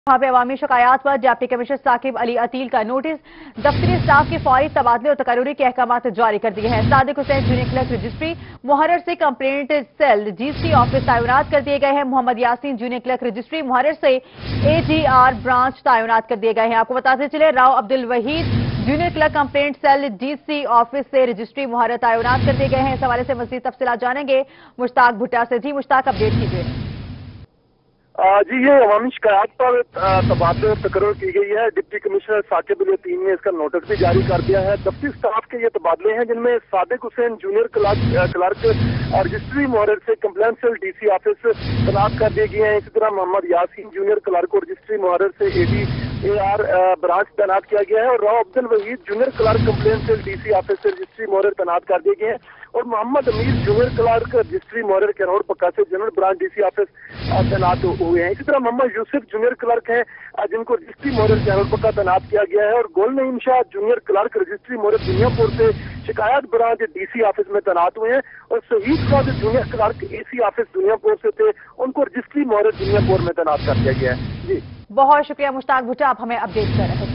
वहाँ पे अवामी शिकायत पर डिप्टी कमिश्नर साकिब अली अतील का नोटिस, दफ्तरी स्टाफ के फौरी तबादले और तकर्री के अहकाम जारी कर दिए हैं। Sadiq Hussain junior clerk registry मुहर्रर से कंप्लेंट सेल डीसी ऑफिस तैनात कर दिए गए हैं। Mohammad Yasin junior clerk registry मुहर्रर से एजीआर ब्रांच तैनात कर दिए गए हैं। आपको बताते चले, Rao Abdul Waheed junior clerk complaint cell DC office से रजिस्ट्री मुहर्रर तैनात कर दिए गए हैं। इस हवाले से मजीद तफसीलात जानेंगे मुश्ताक भुट्टा से। जी मुश्ताक, अपडेट कीजिए। जी, ये अवामी शिकायत पर तबादले और तकर्रुर की गई है। डिप्टी कमिश्नर साकिब अली अतील ने इसका नोटिस भी जारी कर दिया है। दफ्तरी स्टाफ के ये तबादले हैं जिनमें Sadiq Hussain junior clerk registry मुहर्रर से कंप्लेंट सेल डीसी ऑफिस तैनात कर दिए गए हैं। इसी तरह मोहम्मद यासीन जूनियर क्लर्क और रजिस्ट्री मुहर्रर से एजीआर ब्रांच तैनात किया गया है और Rao Abdul Waheed junior clerk complaint cell DC office से रजिस्ट्री मुहर्रर तैनात कर दिए गए हैं और Mohammad Amir junior clerk registry Kahror कैरोड़ पक्का से जनरल ब्रांच डीसी ऑफिस तैनात हुए हैं। इसी तरह मोहम्मद यूसुफ जूनियर क्लर्क हैं जिनको रजिस्ट्री मुहर्रर कैरोड़ पक्का तैनात किया गया है और Gul Naeem Shah junior clerk registry मुहर्रर दुनियापुर से शिकायत ब्रांच डीसी ऑफिस में तैनात हुए हैं और Shahid Khan junior clerk AC office Dunyapur से थे, उनको रजिस्ट्री मुहर्रर दुनियापुर में तैनात कर दिया गया है। जी, बहुत शुक्रिया मुश्ताक भुट्टा, आप हमें अपडेट कर रहे हैं।